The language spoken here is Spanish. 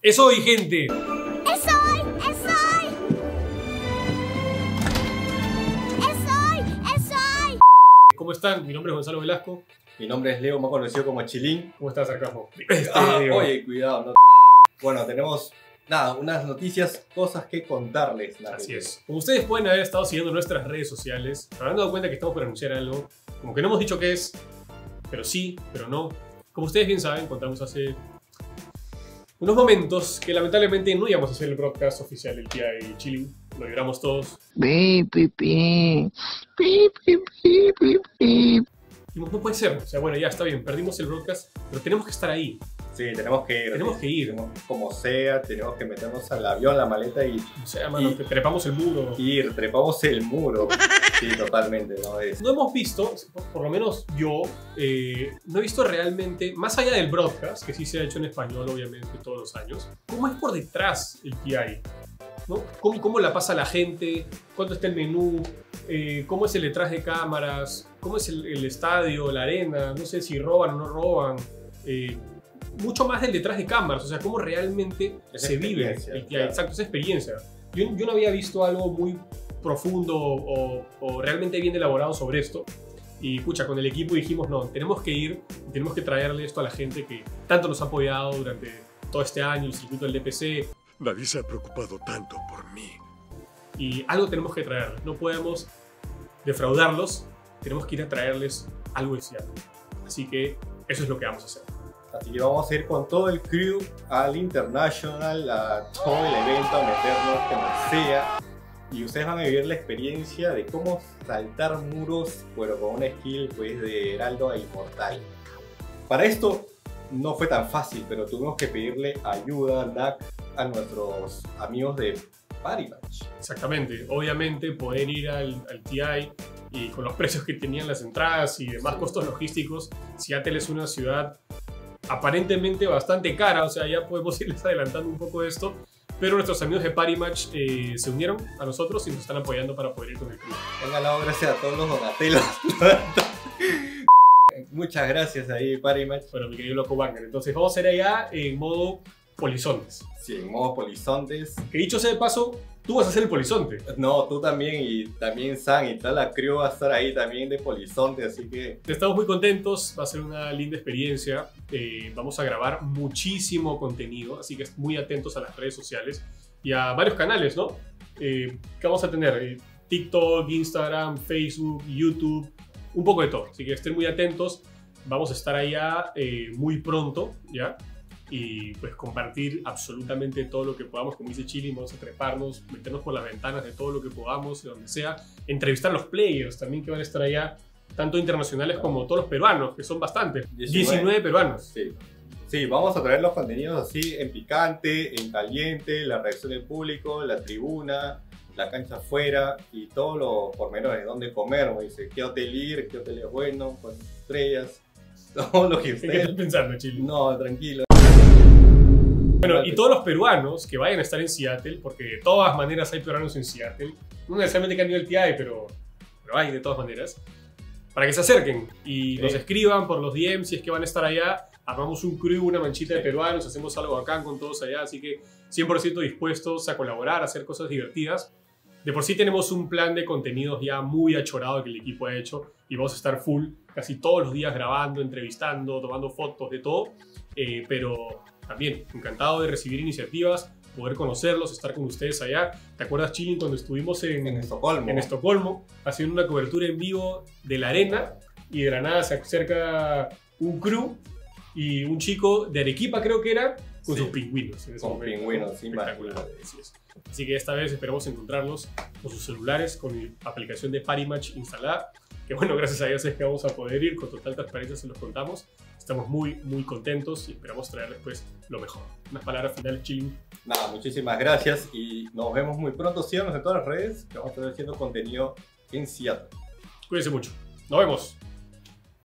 ¡Es hoy, gente! ¡Es hoy! ¡Es hoy! ¡Es hoy! ¡Es hoy! ¿Cómo están? Mi nombre es Gonzalo Velasco. Mi nombre es Leo, más conocido como Chilín. ¿Cómo estás, Sarcasmo? Oye, cuidado. No. Bueno, tenemos unas noticias, cosas que contarles. Así es. Como ustedes pueden haber estado siguiendo nuestras redes sociales, habrán dado cuenta que estamos por anunciar algo. Como que no hemos dicho qué es, pero sí, pero no. Como ustedes bien saben, contamos hace unos momentos que lamentablemente no íbamos a hacer el broadcast oficial del TI Chilling. Lo lloramos todos. Dijimos, no puede ser. O sea, bueno, ya está bien, perdimos el broadcast, pero tenemos que estar ahí. Sí, tenemos que ir. Tenemos que ir. Como sea, tenemos que meternos al avión, la maleta y O sea, mano, que trepamos el muro. trepamos el muro. Sí, totalmente, ¿no? No hemos visto, por lo menos yo, no he visto realmente, más allá del broadcast, que sí se ha hecho en español obviamente todos los años, cómo es por detrás el TI, ¿no? ¿Cómo la pasa la gente? ¿Cuánto está el menú? ¿Cómo es el detrás de cámaras? ¿Cómo es el estadio, la arena? No sé si roban o no roban. Mucho más del detrás de cámaras, o sea, cómo realmente se vive el TI. Claro. Exacto, esa experiencia. Yo no había visto algo muy profundo o realmente bien elaborado sobre esto. Y escucha, con el equipo dijimos, no, tenemos que ir, tenemos que traerle esto a la gente que tanto nos ha apoyado durante todo este año, el circuito del DPC. Nadie se ha preocupado tanto por mí. Y algo tenemos que traerles, no podemos defraudarlos, tenemos que ir a traerles algo especial. Así que eso es lo que vamos a hacer. Así que vamos a ir con todo el crew al International, a todo el evento, a meternos como sea. Y ustedes van a vivir la experiencia de cómo saltar muros, pero con una skill pues, de Heraldo a Inmortal. Para esto no fue tan fácil, pero tuvimos que pedirle ayuda a nuestros amigos de Parimatch. Exactamente, obviamente poder ir al TI y con los precios que tenían las entradas y demás costos logísticos, Seattle es una ciudad aparentemente bastante cara, o sea, ya podemos irles adelantando un poco de esto. Pero nuestros amigos de Parimatch se unieron a nosotros y nos están apoyando para poder ir con el club. Venga, gracias a todos los donatelos. Muchas gracias ahí, Parimatch. Bueno, mi querido Loco Banger. Entonces vamos a hacer allá en modo polizontes. Sí, en modo polizontes. Que dicho sea de paso, tú vas a hacer el polizonte. No, tú también y también San y toda la crew va a estar ahí también de polizonte, así que... Estamos muy contentos, va a ser una linda experiencia. Vamos a grabar muchísimo contenido, así que muy atentos a las redes sociales y a varios canales, ¿no? ¿Qué vamos a tener? TikTok, Instagram, Facebook, YouTube, un poco de todo. Así que estén muy atentos. Vamos a estar allá muy pronto, ¿ya? Y pues compartir absolutamente todo lo que podamos, como dice Chili, vamos a treparnos, meternos por las ventanas de todo lo que podamos, de donde sea, entrevistar a los players también que van a estar allá, tanto internacionales como todos los peruanos, que son bastantes, 19 peruanos. Sí. Sí, vamos a traer los contenidos así en picante, en caliente, la reacción del público, la tribuna, la cancha afuera y todos los pormenores de dónde comer, como dice, qué hotel ir, qué hotel es bueno, con estrellas, todo lo que ¿En qué ustedes... estás pensando, Chili? No, tranquilo. Bueno, y todos los peruanos que vayan a estar en Seattle, porque de todas maneras hay peruanos en Seattle, no necesariamente que han ido al TI, pero hay de todas maneras, para que se acerquen y nos escriban por los DMs si es que van a estar allá, armamos un crew, una manchita de peruanos, hacemos algo bacán con todos allá, así que 100% dispuestos a colaborar, a hacer cosas divertidas. De por sí tenemos un plan de contenidos ya muy achorado que el equipo ha hecho y vamos a estar full casi todos los días grabando, entrevistando, tomando fotos, de todo, pero también encantado de recibir iniciativas, poder conocerlos, estar con ustedes allá. ¿Te acuerdas, Chilin, cuando estuvimos en Estocolmo? En Estocolmo, haciendo una cobertura en vivo de la arena y de la nada se acerca un crew y un chico de Arequipa, creo que era, con sus pingüinos. En ese Con momento, pingüinos, ¿no? sí, Espectacular, imagínate. así es. Así que esta vez esperamos encontrarlos con sus celulares, con la aplicación de Parimatch instalada. Que bueno, gracias a Dios es que vamos a poder ir, con total transparencia se los contamos. Estamos muy, muy contentos y esperamos traerles pues lo mejor. Unas palabras finales, Chilling. Nada, muchísimas gracias y nos vemos muy pronto. Síganos en todas las redes que vamos a estar haciendo contenido en Seattle. Cuídense mucho. Nos vemos.